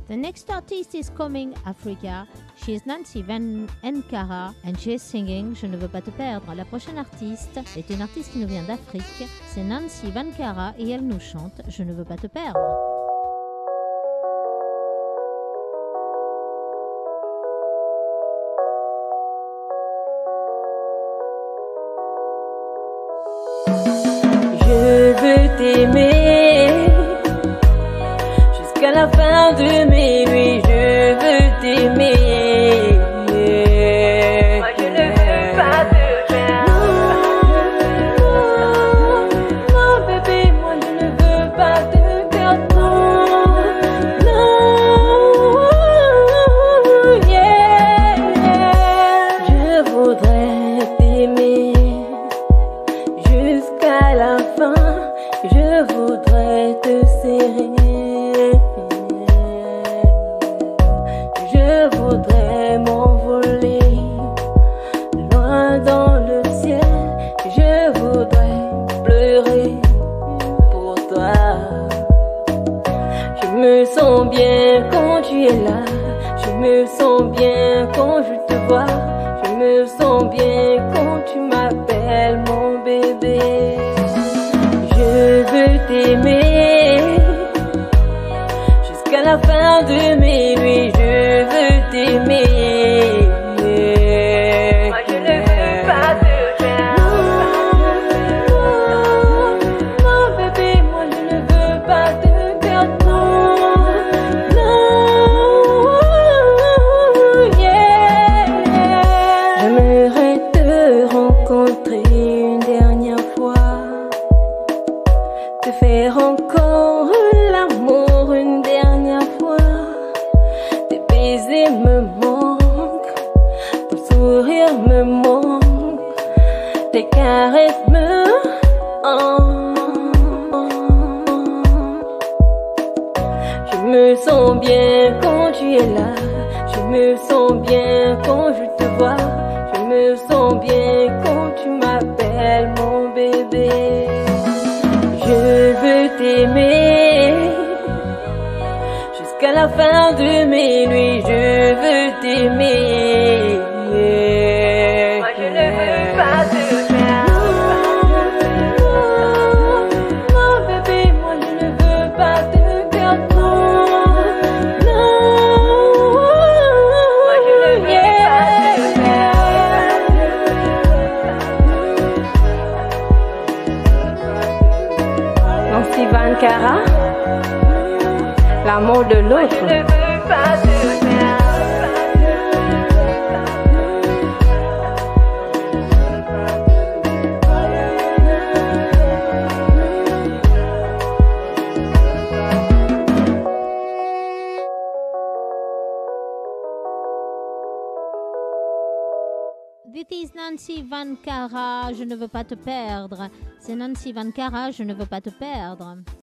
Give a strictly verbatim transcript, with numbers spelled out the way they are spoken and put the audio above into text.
The next artist is coming Africa. She is Nancy Van Nkara and she is singing Je ne veux pas te perdre. La prochaine artiste est une artiste qui nous vient d'Afrique. C'est Nancy Van Nkara et elle nous chante Je ne veux pas te perdre. Je veux t'aimer jusqu'à la fin de mes nuits. Je veux t'aimer. Moi je ne veux pas te perdre. Non, non, bébé, moi je ne veux pas te perdre. Non, yeah. Je voudrais t'aimer jusqu'à la fin. Je voudrais te serrer. Je voudrais m'envoler loin dans le ciel. Je voudrais pleurer pour toi. Je me sens bien quand tu es là. Je me sens bien quand je te vois. Je me sens bien quand tu m'appelles mon bébé. Je veux t'aimer jusqu'à la fin de mes nuits. Je veux t'aimer. Moi je ne veux pas te perdre. Non, non, bébé, moi je ne veux pas te perdre. Non, yeah. J'aimerais te rencontrer une dernière fois, te faire encore l'amour une dernière fois. Tes baisers me manquent, ton sourire me manque, tes caresses me hantent. Je me sens bien quand tu es là. Je me sens bien quand je te vois. Je me sens bien quand tu m'appelles mon bébé. Je veux t'aimer jusqu'à la fin de mes nuits. Je veux t'aimer. Moi je ne veux pas te perdre. Non, non, bébé, moi je ne veux pas te perdre. Non, Moi je ne veux pas te perdre. Nancy Van Nkara, l'amour de Je ne l'autre. veux pas te perdre. This is Nancy Van Nkara, Je ne veux pas te perdre. C'est Nancy Van Nkara, Je ne veux pas te perdre.